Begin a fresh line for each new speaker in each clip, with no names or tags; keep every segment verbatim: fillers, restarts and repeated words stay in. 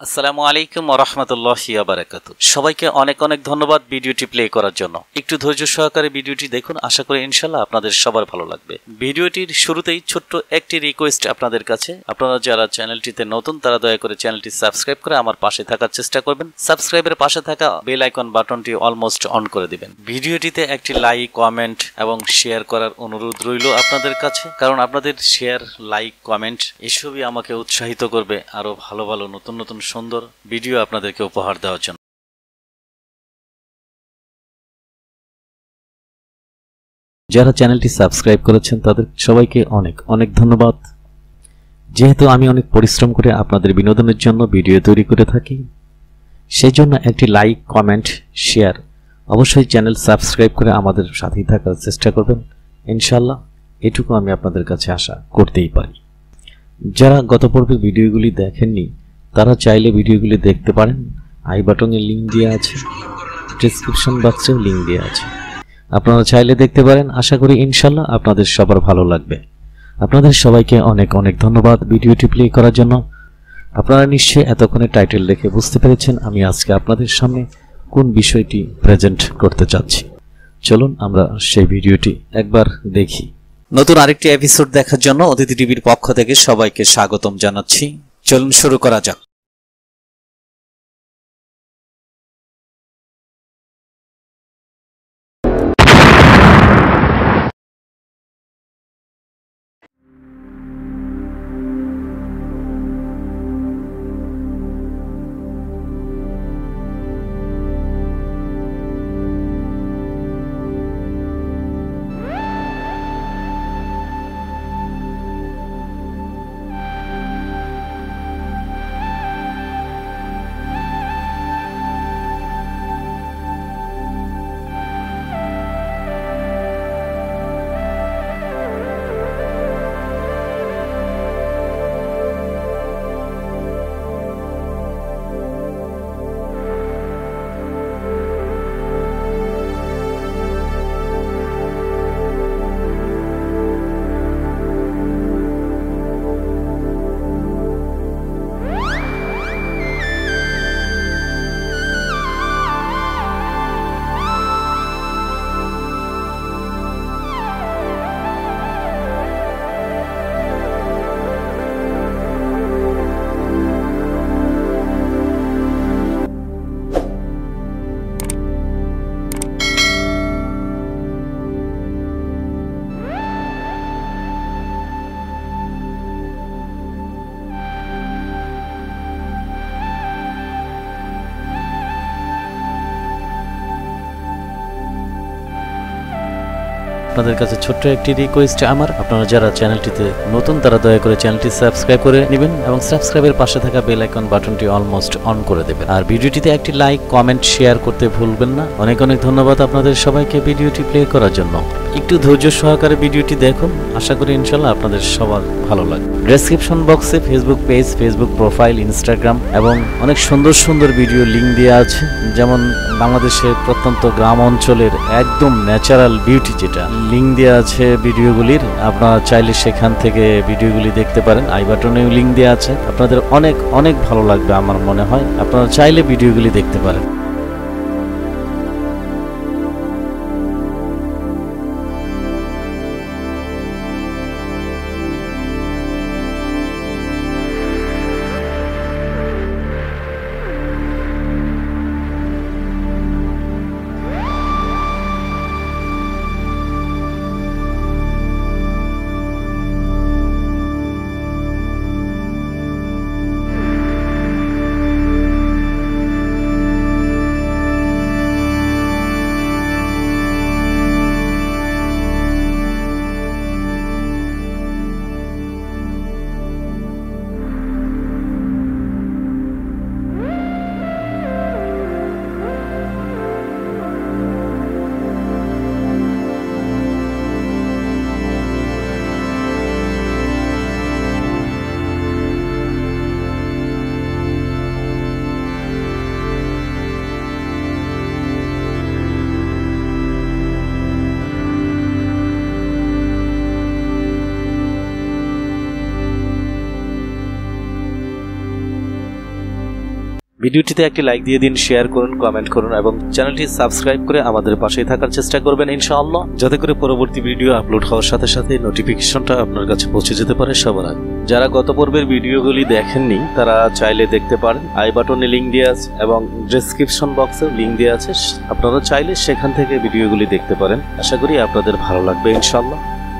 আসসালামু আলাইকুম ওয়া রাহমাতুল্লাহি ওয়া বারাকাতুহু। সবাইকে অনেক অনেক ধন্যবাদ ভিডিওটি প্লে করার জন্য। একটু ধৈর্য সহকারে ভিডিওটি দেখুন, আশা করি ইনশাআল্লাহ আপনাদের সবার ভালো লাগবে। ভিডিওটির শুরুতেই ছোট্ট একটি রিকোয়েস্ট আপনাদের কাছে, আপনারা যারা চ্যানেলটিতে নতুন তারা দয়া করে চ্যানেলটি সাবস্ক্রাইব করে আমার পাশে থাকার চেষ্টা করবেন। সাবস্ক্রাইবের পাশে থাকা বেল আইকন বাটনটি অলমোস্ট অন করে দিবেন। ভিডিওটিতে একটি লাইক, কমেন্ট এবং শেয়ার করার অনুরোধ রইল আপনাদের কাছে, কারণ আপনাদের শেয়ার, লাইক, কমেন্ট এসবই আমাকে উৎসাহিত করবে আরো ভালো ভালো নতুন নতুন সুন্দর ভিডিও আপনাদেরকে উপহার দেওয়ার জন্য। যারা চ্যানেলটি সাবস্ক্রাইব করেছেন তাদের সবাইকে অনেক অনেক ধন্যবাদ। যেহেতু আমি অনেক পরিশ্রম করে আপনাদের বিনোদনের জন্য ভিডিও তৈরি করে থাকি, সেই জন্য একটি লাইক, কমেন্ট, শেয়ার অবশ্যই চ্যানেল সাবস্ক্রাইব করে আমাদের সাথেই থাকার চেষ্টা করবেন ইনশাআল্লাহ। এটুকু আমি আপনাদের কাছে আশা করতেই পারি। যারা গত পর্বের ভিডিওগুলি দেখেননি তারা চাইলে ভিডিওগুলি দেখতে পারেন। আই বাটনে লিঙ্ক দেওয়া আছে, ডেসক্রিপশন বক্সেও লিঙ্ক দেওয়া আছে, আপনারা চাইলে দেখতে পারেন। আশা করি ইনশাআল্লাহ আপনাদের সবার ভালো লাগবে। আপনাদের সবাইকে অনেক অনেক ধন্যবাদ ভিডিওটি প্লে করার জন্য। আপনারা নিশ্চয়ই এতক্ষণে টাইটেল দেখে বুঝতে পেরেছেন আমি আজকে আপনাদের সামনে কোন বিষয়টি প্রেজেন্ট করতে চাচ্ছি। চলুন আমরা সেই ভিডিওটি একবার দেখি। নতুন আরেকটি এপিসোড দেখার জন্য অতিথি টিভির পক্ষ থেকে সবাইকে স্বাগতম জানাচ্ছি। চলুন শুরু করা যাক। আপনাদের কাছে ছোট্ট একটি রিকোয়েস্ট আমার, আপনারা যারা চ্যানেলটিতে নতুন তারা দয়া করে চ্যানেলটি সাবস্ক্রাইব করে নেবেন এবং সাবস্ক্রাইবের পাশে থাকা বেল আইকন বাটনটি অলমোস্ট অন করে দেবেন। আর ভিডিওটিতে একটি লাইক, কমেন্ট, শেয়ার করতে ভুলবেন না। অনেক অনেক ধন্যবাদ আপনাদের সবাইকে ভিডিওটি প্লে করার জন্য। একটু ধৈর্য সহকারে ভিডিওটি দেখুন, আশা করি ইনশাআল্লাহ আপনাদের সবার ভালো লাগবে। ডেসক্রিপশন বক্সে Facebook page, Facebook profile, Instagram এবং অনেক সুন্দর সুন্দর ভিডিও লিঙ্ক দেওয়া আছে। যেমন বাংলাদেশের প্রত্যন্ত গ্রাম অঞ্চলের একদম ন্যাচারাল বিউটি, যেটা লিঙ্ক দেওয়া আছে ভিডিওগুলির, আপনারা চাইলে সেখান থেকে ভিডিওগুলি দেখতে পারেন। আই বাটনেও লিঙ্ক দেওয়া আছে, আপনাদের অনেক অনেক ভালো লাগবে আমার মনে হয়। আপনারা চাইলে ভিডিওগুলি দেখতে পারেন। ভিডিওটিতে একটি লাইক দিয়ে দিন, শেয়ার করুন, কমেন্ট করুন এবং চ্যানেলটি সাবস্ক্রাইব করে আমাদের পাশেই থাকার চেষ্টা করবেন ইনশাআল্লাহ, যাতে করে পরবর্তী ভিডিও আপলোড হওয়ার সাথে সাথে নোটিফিকেশনটা আপনার কাছে পৌঁছে যেতে পারে সবার আগে। যারা গত পর্বের ভিডিওগুলি দেখেননি তারা চাইলে দেখতে পারেন, আই বাটনে লিংক দেওয়া আছে এবং ডেসক্রিপশন বক্সে লিংক দেওয়া আছে, আপনারা চাইলে সেখান থেকে ভিডিওগুলি দেখতে পারেন। আশা করি আপনাদের ভালো লাগবে ইনশাআল্লাহ।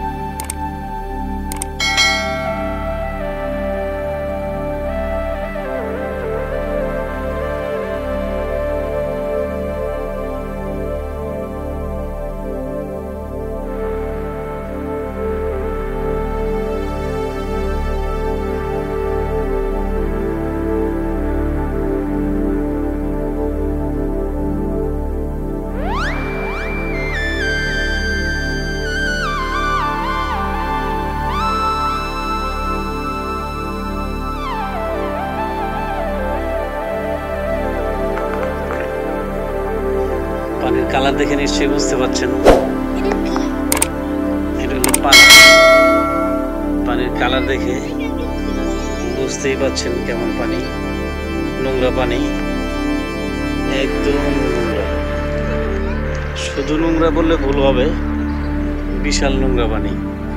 পানির কালার দেখে নিশ্চয়ই বুঝতে পারছেন এটা হলো পানি। পানির কালার দেখে বুঝতেই পারছেন কেমন পানি, নোংরা পানি, একদম নোংরা। শুধু নোংরা বললে ভুল হবে, বিশাল নোংরা পানি।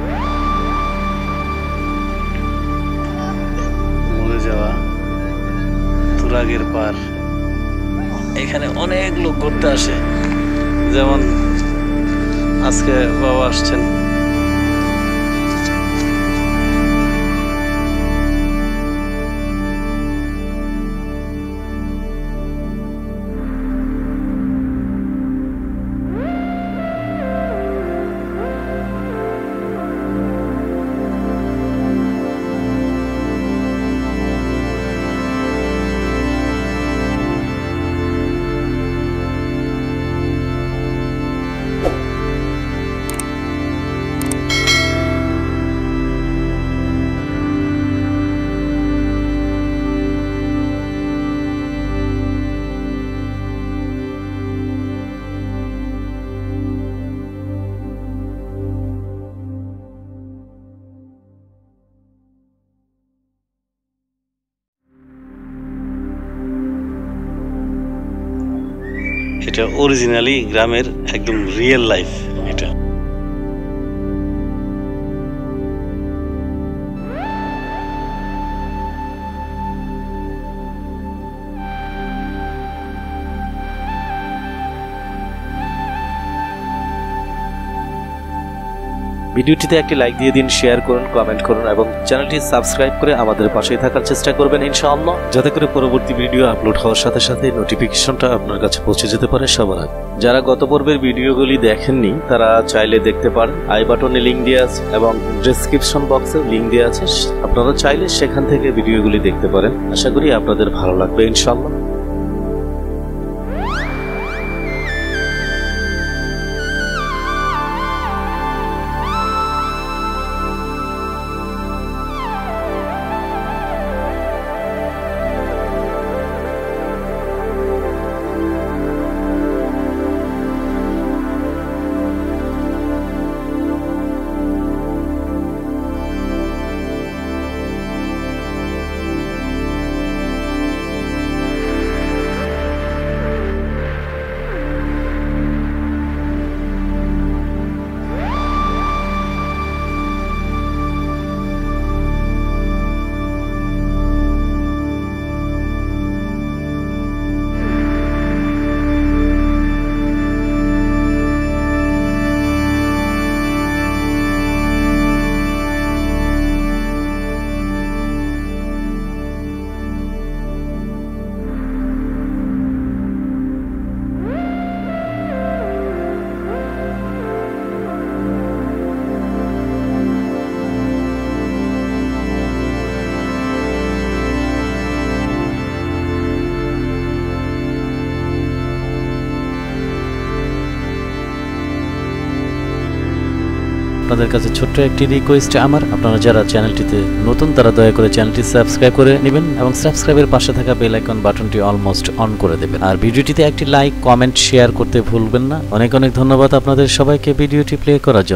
মরে যাওয়া তুরাগের পার। এখানে অনেক লোক ঘুরতে আসে, যেমন আজকে বাবা আসছেন। এটা অরিজিনালি গ্রামের একদম রিয়েল লাইফ। এটা ভিডিওটিতে একটি লাইক দিয়ে দিন, শেয়ার করুন, কমেন্ট করুন এবং চ্যানেলটি সাবস্ক্রাইব করে আমাদের পাশেই থাকার চেষ্টা করবেন ইনশাআল্লাহ, যাতে করে পরবর্তী ভিডিও আপলোড হওয়ার সাথে সাথে নোটিফিকেশনটা আপনার কাছে পৌঁছে যেতে পারে সবার আগে। যারা গত পর্বের ভিডিওগুলি দেখেননি তারা চাইলে দেখতে পারেন, আই বাটনে লিংক দেওয়া আছে এবং ডেসক্রিপশন বক্সে লিংক দেওয়া আছে, আপনারা চাইলে সেখান থেকে ভিডিওগুলি দেখতে পারেন। আশা করি আপনাদের ভালো লাগবে ইনশাআল্লাহ। আপনাদের কাছে ছোট্ট একটি রিকোয়েস্ট আমার, আপনারা যারা চ্যানেলটিতে নতুন তারা দয়া করে চ্যানেলটি সাবস্ক্রাইব করে নেবেন এবং সাবস্ক্রাইবের পাশে থাকা বেল আইকন বাটনটি অলমোস্ট অন করে দেবেন। আর ভিডিওটিতে একটি লাইক, কমেন্ট, শেয়ার করতে ভুলবেন না। অনেক অনেক ধন্যবাদ আপনাদের সবাইকে ভিডিওটি প্লে করার জন্য।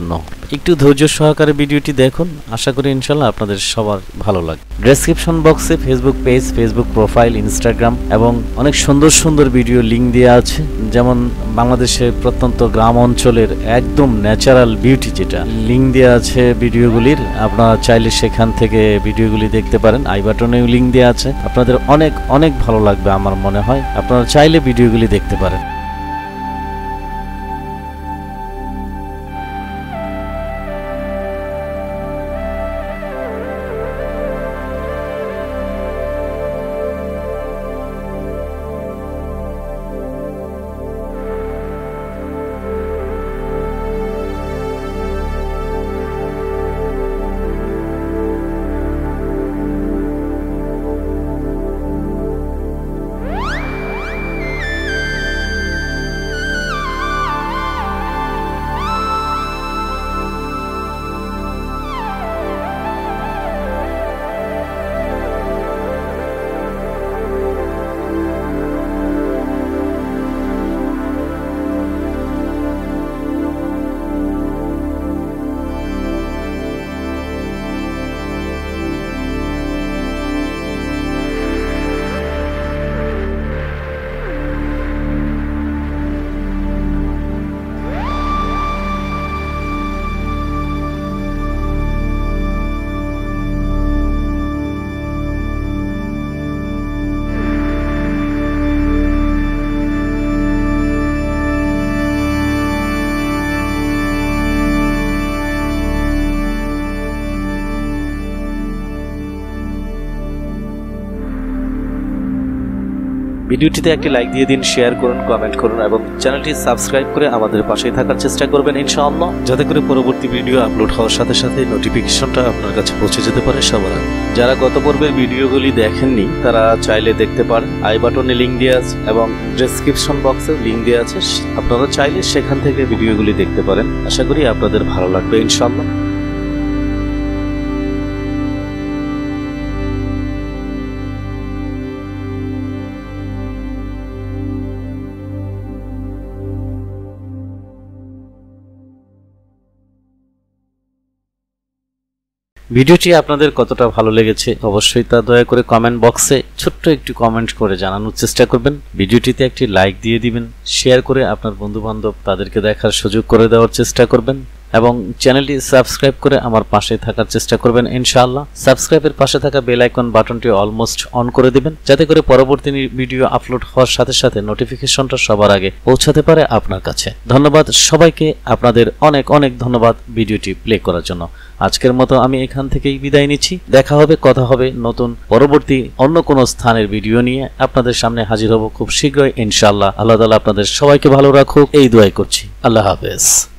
একটু ধৈর্য সহকারে ভিডিওটি দেখুন, আশা করি ইনশাআল্লাহ আপনাদের সবার ভালো লাগবে। ডেসক্রিপশন বক্সে Facebook page, Facebook profile, Instagram এবং অনেক সুন্দর সুন্দর ভিডিও লিংক দেওয়া আছে, যেমন বাংলাদেশের প্রত্যন্ত গ্রাম অঞ্চলের একদম ন্যাচারাল বিউটি যেটা লিংক দেওয়া আছে ভিডিওগুলির, আপনারা চাইলে সেখান থেকে ভিডিওগুলি দেখতে পারেন। আই বাটনেও লিংক দেওয়া আছে, আপনাদের অনেক অনেক ভালো লাগবে আমার মনে হয়, আপনারা চাইলে ভিডিওগুলি দেখতে পারেন। ভিডিওটিতে একটি লাইক দিয়ে দিন, শেয়ার করুন, কমেন্ট করুন এবং চ্যানেলটি সাবস্ক্রাইব করে আমাদের পাশেই থাকার চেষ্টা করবেন ইনশাআল্লাহ, যাতে করে পরবর্তী ভিডিও আপলোড হওয়ার সাথে সাথে নোটিফিকেশনটা আপনার কাছে পৌঁছে যেতে পারে সবার আগে। যারা গত পর্বের ভিডিওগুলি দেখেননি তারা চাইলে দেখতে পারেন, আই বাটনে লিংক দেওয়া আছে এবং ডেসক্রিপশন বক্সে লিংক দেওয়া আছে, আপনারা চাইলে সেখান থেকে ভিডিওগুলি দেখতে পারেন। আশা করি আপনাদের ভালো লাগবে ইনশাআল্লাহ। ভিডিওটি আপনাদের কতটা ভালো লেগেছে অবশ্যই তা দয়া করে কমেন্ট বক্সে ছোট্ট একটু কমেন্ট করে জানানোর চেষ্টা করবেন। ভিডিওটিতে একটি লাইক দিয়ে দিবেন, শেয়ার করে আপনার বন্ধু বান্ধব তাদেরকে দেখার সুযোগ করে দেওয়ার চেষ্টা করবেন এবং চ্যানেলটি সাবস্ক্রাইব করে আমার পাশে থাকার চেষ্টা করবেন ইনশাআল্লাহ। সাবস্ক্রাইবের পাশে থাকা বেল আইকন বাটনটি অলমোস্ট অন করে দিবেন, যাতে করে পরবর্তী ভিডিও আপলোড হওয়ার সাথে সাথে নোটিফিকেশনটা সবার আগে পৌঁছাতে পারে আপনার কাছে। ধন্যবাদ সবাইকে, আপনাদের অনেক অনেক ধন্যবাদ ভিডিওটি প্লে করার জন্য। আজকের মতো আমি এখান থেকেই বিদায় নিচ্ছি, দেখা হবে, কথা হবে নতুন পরবর্তী অন্য কোনো স্থানের ভিডিও নিয়ে আপনাদের সামনে হাজির হব খুব শীঘ্রই ইনশাআল্লাহ। আল্লাহ তাআলা আপনাদের সবাইকে ভালো রাখুক এই দোয়াই করছি। আল্লাহ হাফেজ।